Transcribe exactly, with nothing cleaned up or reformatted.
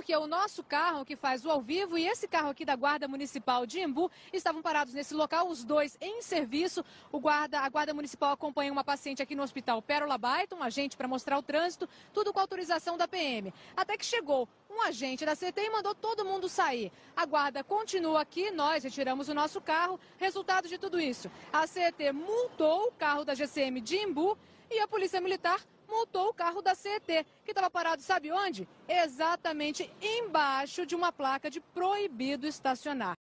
porque o nosso carro que faz o ao vivo e esse carro aqui da Guarda Municipal de Embu estavam parados nesse local, os dois em serviço. O guarda, a Guarda Municipal acompanha uma paciente aqui no Hospital Pérola Baita, um agente para mostrar o trânsito, tudo com autorização da P M. Até que chegou um agente da C T e mandou todo mundo sair. A guarda continua aqui, nós retiramos o nosso carro. Resultado de tudo isso, a C T multou o carro da G C M de Embu e a Polícia Militar multou o carro da C E T, que estava parado, sabe onde? Exatamente embaixo de uma placa de proibido estacionar.